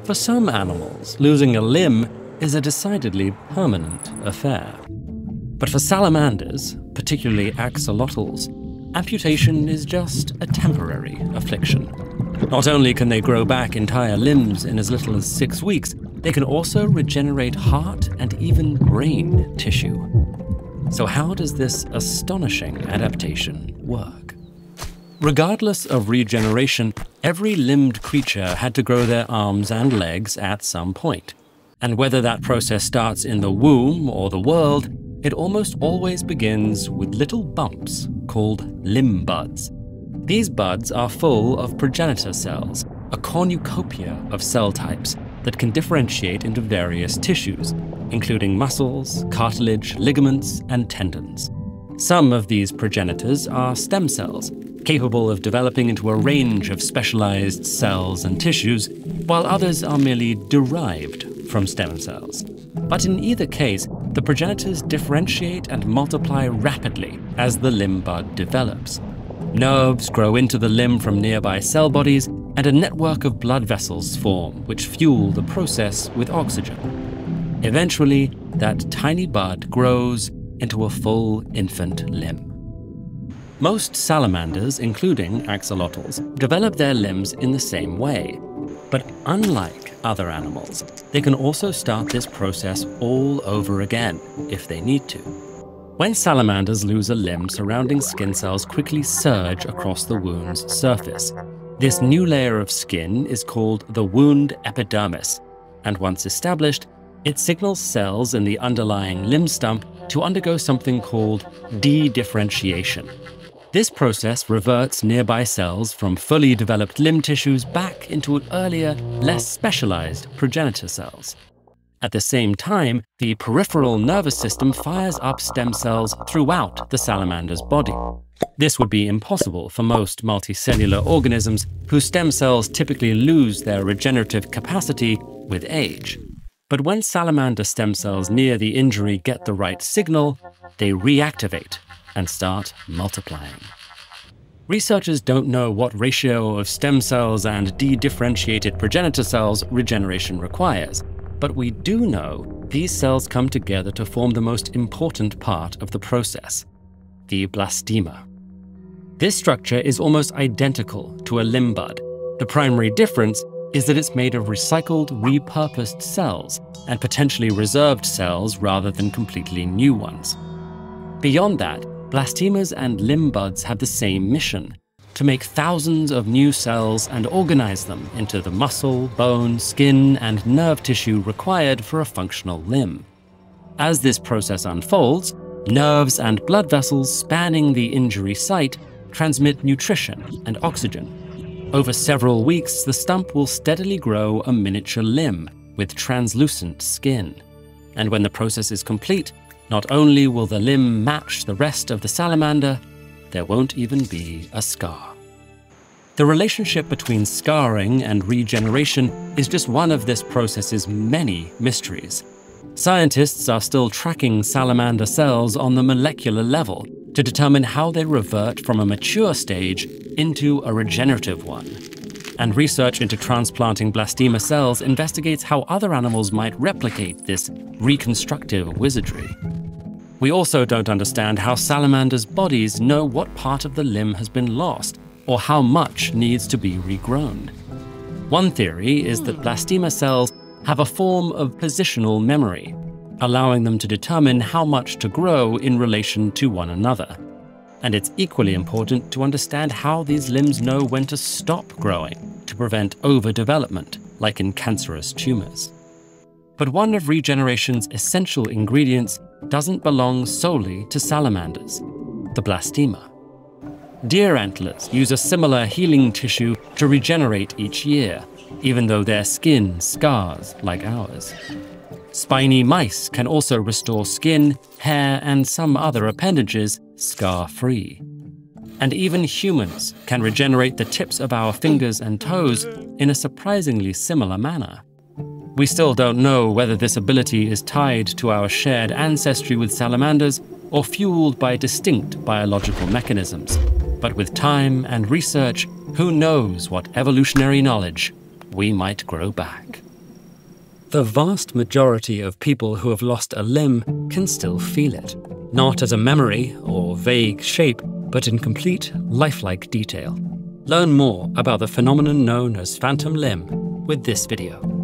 For some animals, losing a limb is a decidedly permanent affair. But for salamanders, particularly axolotls, amputation is just a temporary affliction. Not only can they grow back entire limbs in as little as 6 weeks, they can also regenerate heart and even brain tissue. So how does this astonishing adaptation work? Regardless of regeneration, every limbed creature had to grow their arms and legs at some point. And whether that process starts in the womb or the world, it almost always begins with little bumps called limb buds. These buds are full of progenitor cells, a cornucopia of cell types that can differentiate into various tissues, including muscles, cartilage, ligaments, and tendons. Some of these progenitors are stem cells, capable of developing into a range of specialized cells and tissues, while others are merely derived from stem cells. But in either case, the progenitors differentiate and multiply rapidly as the limb bud develops. Nerves grow into the limb from nearby cell bodies, and a network of blood vessels form, which fuel the process with oxygen. Eventually, that tiny bud grows into a full infant limb. Most salamanders, including axolotls, develop their limbs in the same way. But unlike other animals, they can also start this process all over again if they need to. When salamanders lose a limb, surrounding skin cells quickly surge across the wound's surface. This new layer of skin is called the wound epidermis, and once established, it signals cells in the underlying limb stump to undergo something called de-differentiation. This process reverts nearby cells from fully developed limb tissues back into earlier, less specialized progenitor cells. At the same time, the peripheral nervous system fires up stem cells throughout the salamander's body. This would be impossible for most multicellular organisms, whose stem cells typically lose their regenerative capacity with age. But when salamander stem cells near the injury get the right signal, they reactivate and start multiplying. Researchers don't know what ratio of stem cells and de-differentiated progenitor cells regeneration requires, but we do know these cells come together to form the most important part of the process, the blastema. This structure is almost identical to a limb bud. The primary difference is that it's made of recycled, repurposed cells and potentially reserved cells rather than completely new ones. Beyond that, blastemas and limb buds have the same mission: to make thousands of new cells and organize them into the muscle, bone, skin, and nerve tissue required for a functional limb. As this process unfolds, nerves and blood vessels spanning the injury site transmit nutrition and oxygen. Over several weeks, the stump will steadily grow a miniature limb with translucent skin. And when the process is complete, not only will the limb match the rest of the salamander, there won't even be a scar. The relationship between scarring and regeneration is just one of this process's many mysteries. Scientists are still tracking salamander cells on the molecular level to determine how they revert from a mature stage into a regenerative one. And research into transplanting blastema cells investigates how other animals might replicate this reconstructive wizardry. We also don't understand how salamanders' bodies know what part of the limb has been lost, or how much needs to be regrown. One theory is that blastema cells have a form of positional memory, allowing them to determine how much to grow in relation to one another. And it's equally important to understand how these limbs know when to stop growing to prevent overdevelopment, like in cancerous tumors. But one of regeneration's essential ingredients doesn't belong solely to salamanders: the blastema. Deer antlers use a similar healing tissue to regenerate each year, even though their skin scars like ours. Spiny mice can also restore skin, hair, and some other appendages scar-free. And even humans can regenerate the tips of our fingers and toes in a surprisingly similar manner. We still don't know whether this ability is tied to our shared ancestry with salamanders or fueled by distinct biological mechanisms. But with time and research, who knows what evolutionary knowledge we might grow back. The vast majority of people who have lost a limb can still feel it, not as a memory or vague shape, but in complete, lifelike detail. Learn more about the phenomenon known as phantom limb with this video.